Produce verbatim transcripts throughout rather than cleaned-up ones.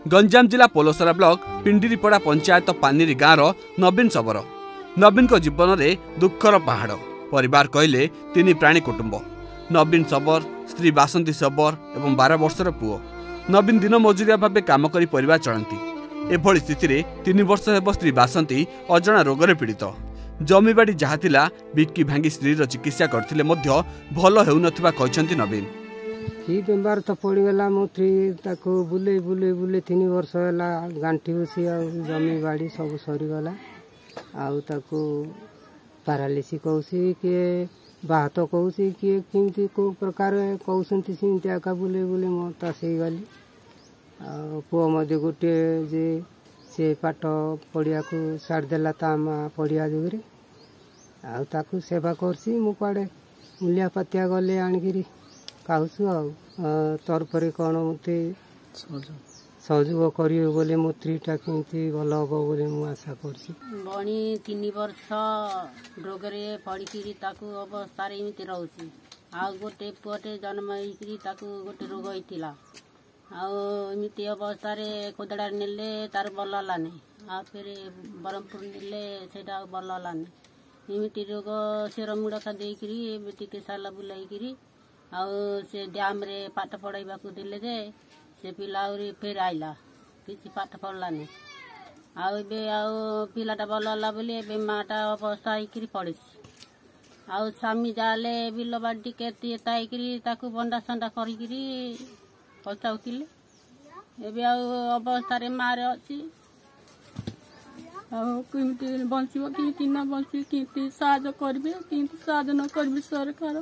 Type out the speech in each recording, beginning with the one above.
गंजाम जिला पोलोसरा ब्लॉक पिंडिरीपड़ा पंचायत पानीरी गाँव नवीन शबर। नवीन को जीवन में दुखर पहाड़। परिवार कहले तीन प्राणी कुटुंब। नवीन शबर, स्त्री बासंती शबर एवं बारह वर्षर पुओ। नवीन दिन मजुरिया भाव काम करी परिवार चलती। एभली स्थिति में तीन वर्ष हेब स्त्री बासंती अजणा रोगरे पीड़ित। जमीबाड़ी जहाँ थिला बिकी भांगी स्त्रीर चिकित्सा करथिले मध्य भल हेउनथिबा कहछन्ती नवीन। ही बेमार तो पड़गला मो ताको बुले बुले बुले तीन वर्ष है गांठी उसी जमी बाड़ी सब सरीगला। आउ ताको पारालिसी कहसी किए बात कहसी किए किमती को प्रकार कहते सेमती आका बुले बुले मता से गली। पुओ मध्य गोटे जे से पाठ पढ़िया को छाड़देला ता माँ पढ़िया जुगरे आकु सेवा करसी मु पाड़े मूलिया पातिया गले आणिकी कहूँ आ तरफरे कौन मत सहयोग करेंगे बोले मो स्त्रीटा केमती भल हम बोले मु आशा करसी। बणी तीन वर्ष रोगरे पड़ी अवस्था एमती रोचे। आ गोटे पुटे जन्म होती गोटे रोग होता आमती अवस्था खोदड़ा नेले तार भल लानी आ फिर ब्रह्मपुर नेले से भल लानी एमती रोग शेर मुड़का देकर टी साला बुलाई आउ से डैम रे पाठ पढ़ाइबा को दिले जे से पिला फिर आइला किसी पाठ पढ़लानी आउ पिलाटा भल है बोली माटा अवस्था होकर पड़ी आउ स्वामी जाले बिल बाड़ी के बंडा संडा करी पचाउले एवं अवस्था मारे अच्छी आमती बंच कि न बंच कि साहय करेंगे कि साहय न करेंगे सरकार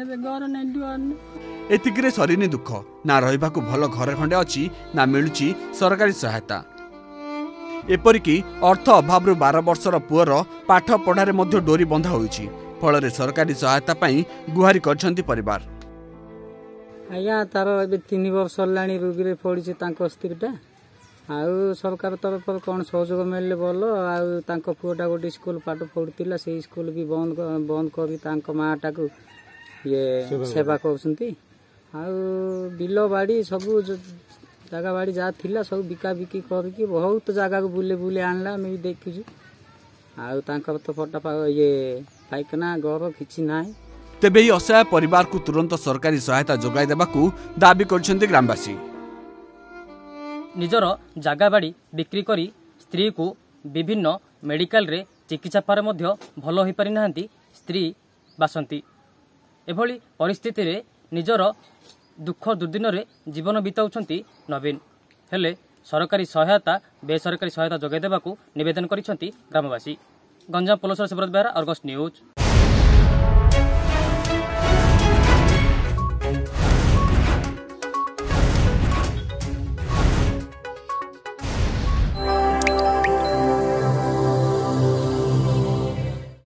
एतिकिरे सरीनी दुख ना रहिबा को भल घर खंडे अच्छी ना मिलुची सरकारी सहायता। एपरिकी अर्थ अभाव बारह वर्षर पुअर पाठ पढ़ारे मध्य डोरी बंधा होईची। फल सरकारी सहायता पाई गुहारी करछंती परिवार। आज्ञा तार ए तीन वर्ष लाणी रोगी पड़ी स्त्रीटा आउ सरकार तरफ कौन सहयोग मिले भल आउ पुओटा गोटे स्कूल पाठ पढ़ुला से स्कूल भी बंद बंद कर माटा को ये सेवा करछंती आउ बिल बाड़ी सब जगह बाड़ी जहाँ थिला सब बिका बिकी करके बहुत जगह को बुले बुले आणला मैं भी देखी आउ तो फटा ये पाइखाना घर किछि नाय। तेबे ही असहाय परिवार को तुरंत सरकारी सहायता जोगाई देबाकू दाबी करछंती ग्रामवासी। निजर जगह बाड़ी बिक्री करी स्त्री को विभिन्न मेडिकल रे चिकित्सा पर मध्य भल हो पारि नाहंती स्त्री बासंती। एभली परिस्थिति रे निजर दुख दुर्दिन रे जीवन बिताउछंती नवीन। हेले सरकारी सहायता बेसरकारी सहायता जोगाई देबाकू निवेदन करिसंती ग्रामवासी। Ganjam Polosara Subrata Behera, Argus news.